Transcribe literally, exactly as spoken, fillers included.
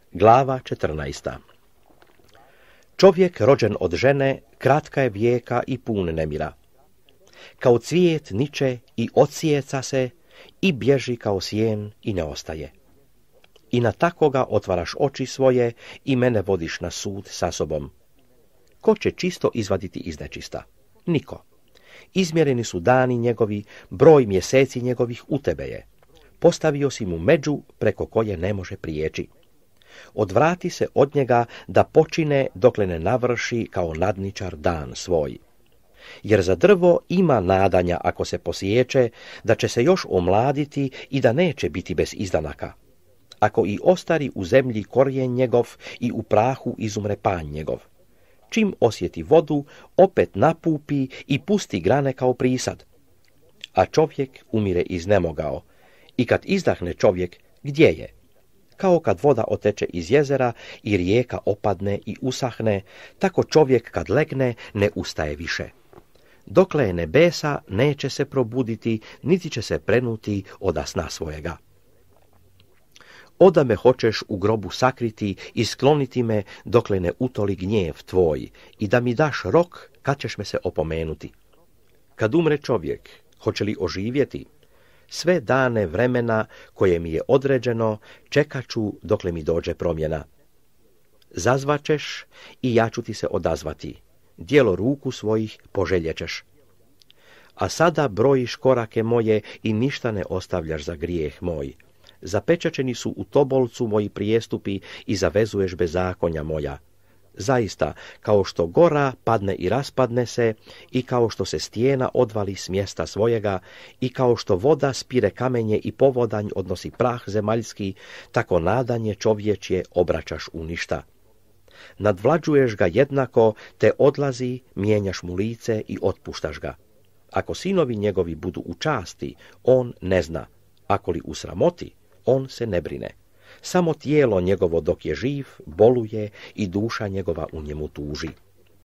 Glava četrnaesta. Čovjek rođen od žene kratka je vijeka i pun nemira. Kao cvijet niče i odsjeca se i bježi kao sjen i ne ostaje. I na takoga otvaraš oči svoje i mene vodiš na sud sa sobom. Ko će čisto izvaditi iz nečista? Niko. Izmjereni su dani njegovi, broj mjeseci njegovih u tebe je. Postavio si mu među preko koje ne može prijeći. Odvrati se od njega da počine dokle ne navrši kao nadničar dan svoj. Jer za drvo ima nadanja ako se posiječe, da će se još omladiti i da neće biti bez izdanaka. Ako i ostari u zemlji korijen njegov i u prahu izumre panj njegov. Čim osjeti vodu, opet napupi i pusti grane kao prisad. A čovjek umire iznemogao. I kad izdahne čovjek, gdje je? Kao kad voda oteče iz jezera i rijeka opadne i usahne, tako čovjek kad legne ne ustaje više. Dokle je nebesa, neće se probuditi, niti će se prenuti oda sna svojega. Oda me hoćeš u grobu sakriti i skloniti me dokle ne utoli gnjev tvoj i da mi daš rok kad ćeš me se opomenuti. Kad umre čovjek, hoće li oživjeti? Sve dane vremena koje mi je određeno čekat ću dokle mi dođe promjena. Zazvaćeš i ja ću ti se odazvati. Djelo ruku svojih poželjećeš. A sada brojiš korake moje i ništa ne ostavljaš za grijeh moj. Zapečačeni su u tobolcu moji prijestupi i zavezuješ bezakonja moja. Zaista, kao što gora padne i raspadne se, i kao što se stijena odvali s mjesta svojega, i kao što voda spire kamenje i povodanj odnosi prah zemaljski, tako nadanje čovječje obraćaš u ništa. Nadvlađuješ ga jednako, te odlazi, mijenjaš mu lice i otpuštaš ga. Ako sinovi njegovi budu u časti, on ne zna, ako li u sramoti, on se ne brine. Samo tijelo njegovo dok je živ boluje i duša njegova u njemu tuži.